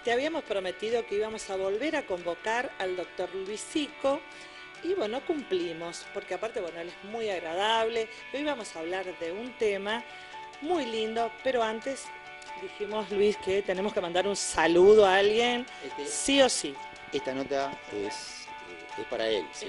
Te habíamos prometido que íbamos a volver a convocar al doctor Luis Sico y bueno, cumplimos, porque aparte, bueno, él es muy agradable. Hoy vamos a hablar de un tema muy lindo, pero antes dijimos, Luis, que tenemos que mandar un saludo a alguien, sí o sí. Esta nota es para él, sí.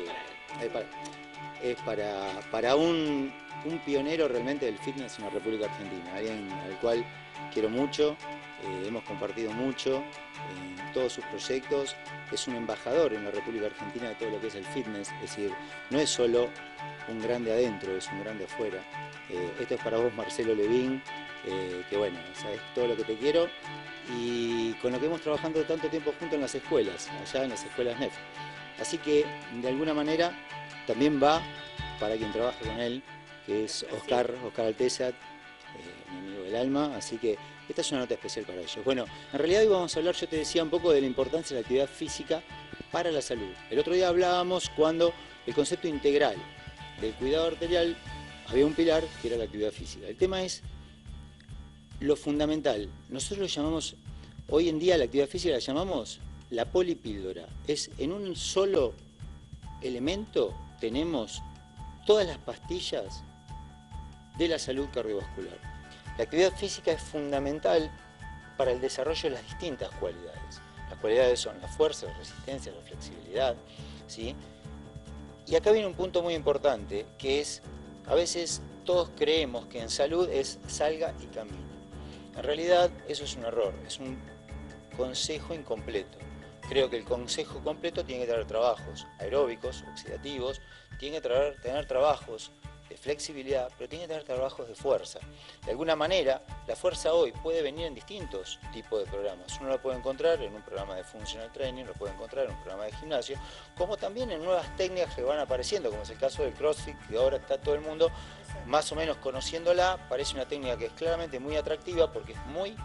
Es para un pionero realmente del fitness en la República Argentina, alguien al cual quiero mucho, hemos compartido mucho en todos sus proyectos, es un embajador en la República Argentina de todo lo que es el fitness, es decir, no es solo un grande adentro, es un grande afuera. Esto es para vos, Marcelo Levín, que bueno, sabes todo lo que te quiero y con lo que hemos trabajado tanto tiempo juntos en las escuelas, allá en las escuelas NEF. Así que de alguna manera también va para quien trabaja con él, que es Oscar Alteza, mi amigo del alma, así que esta es una nota especial para ellos. Bueno, en realidad hoy vamos a hablar, yo te decía un poco de la importancia de la actividad física para la salud. El otro día hablábamos cuando el concepto integral del cuidado arterial había un pilar que era la actividad física. El tema es lo fundamental. Nosotros lo llamamos, hoy en día la actividad física la llamamos la polipíldora. Es en un solo elemento tenemos todas las pastillas de la salud cardiovascular. La actividad física es fundamental para el desarrollo de las distintas cualidades. Las cualidades son la fuerza, la resistencia, la flexibilidad, ¿sí? Y acá viene un punto muy importante, que es, a veces todos creemos que en salud es salga y camine. En realidad eso es un error, es un consejo incompleto. Creo que el consejo completo tiene que traer trabajos aeróbicos, oxidativos, tiene que tener trabajos de flexibilidad, pero tiene que tener trabajos de fuerza. De alguna manera, la fuerza hoy puede venir en distintos tipos de programas. Uno lo puede encontrar en un programa de functional training, lo puede encontrar en un programa de gimnasio, como también en nuevas técnicas que van apareciendo, como es el caso del CrossFit, que ahora está todo el mundo más o menos conociéndola. Parece una técnica que es claramente muy atractiva porque es muy,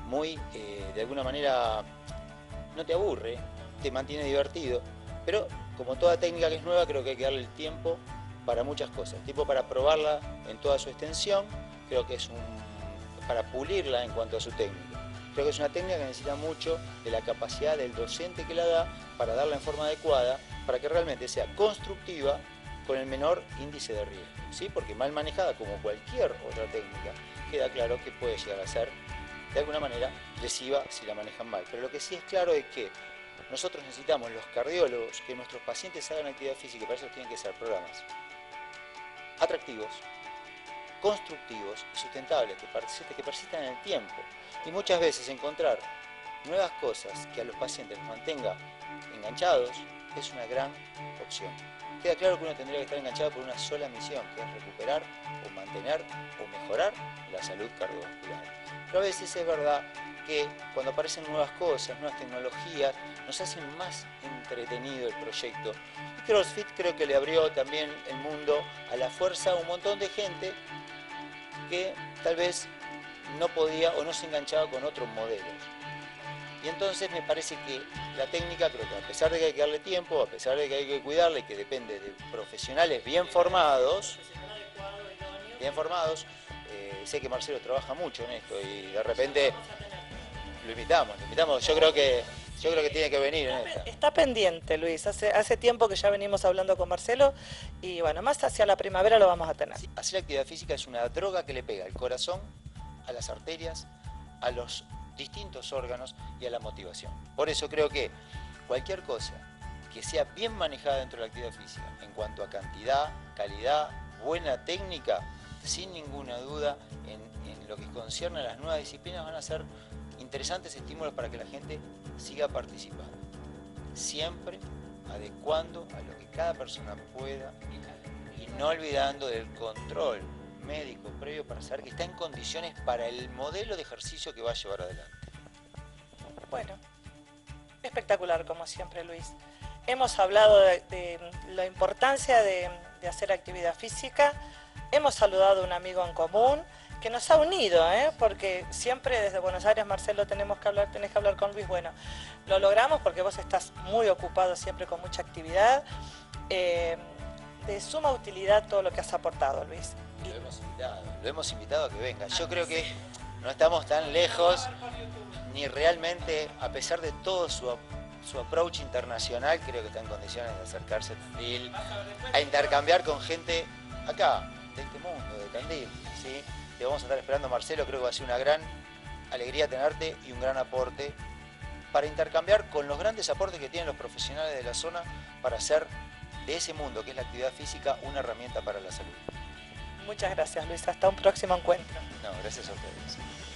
de alguna manera, no te aburre, te mantiene divertido, pero como toda técnica que es nueva, creo que hay que darle el tiempo para muchas cosas, tiempo para probarla en toda su extensión, creo que es para pulirla en cuanto a su técnica. Creo que es una técnica que necesita mucho de la capacidad del docente que la da para darla en forma adecuada, para que realmente sea constructiva con el menor índice de riesgo, ¿sí? Porque mal manejada, como cualquier otra técnica, queda claro que puede llegar a ser de alguna manera lesiva si la manejan mal. Pero lo que sí es claro es que nosotros necesitamos, los cardiólogos, que nuestros pacientes hagan actividad física, y para eso tienen que ser programas atractivos, constructivos y sustentables, que persistan en el tiempo. Y muchas veces encontrar nuevas cosas que a los pacientes los mantenga enganchados es una gran opción. Queda claro que uno tendría que estar enganchado por una sola misión, que es recuperar o mantener o mejorar la salud cardiovascular. Pero a veces es verdad que cuando aparecen nuevas cosas, nuevas tecnologías, nos hacen más entretenido el proyecto. Y CrossFit creo que le abrió también el mundo a la fuerza a un montón de gente que tal vez no podía o no se enganchaba con otros modelos. Y entonces me parece que la técnica, creo que a pesar de que hay que darle tiempo, a pesar de que hay que cuidarla y que depende de profesionales bien formados, sé que Marcelo trabaja mucho en esto y de repente lo invitamos. Yo creo que tiene que venir en esta. Está pendiente, Luis. Hace tiempo que ya venimos hablando con Marcelo y bueno, más hacia la primavera lo vamos a tener. Sí, hacer actividad física es una droga que le pega al corazón, a las arterias, a los distintos órganos y a la motivación. Por eso creo que cualquier cosa que sea bien manejada dentro de la actividad física, en cuanto a cantidad, calidad, buena técnica, sin ninguna duda, en lo que concierne a las nuevas disciplinas, van a ser interesantes estímulos para que la gente siga participando. Siempre adecuando a lo que cada persona pueda y no olvidando del control médico previo para saber que está en condiciones para el modelo de ejercicio que va a llevar adelante. Bueno, espectacular como siempre, Luis. Hemos hablado de la importancia de hacer actividad física, hemos saludado a un amigo en común que nos ha unido, porque siempre desde Buenos Aires, Marcelo, tenés que hablar con Luis. Bueno, lo logramos porque vos estás muy ocupado siempre con mucha actividad, de suma utilidad todo lo que has aportado, Luis. Lo hemos invitado a que venga. Yo creo que no estamos tan lejos. ni realmente, a pesar de todo su approach internacional, creo que está en condiciones de acercarse a Tandil, a intercambiar con gente acá, de este mundo, de Tandil, ¿sí? Te vamos a estar esperando, Marcelo, creo que va a ser una gran alegría tenerte y un gran aporte para intercambiar con los grandes aportes que tienen los profesionales de la zona para hacer de ese mundo, que es la actividad física, una herramienta para la salud. Muchas gracias, Luis. Hasta un próximo encuentro. No, gracias a ustedes.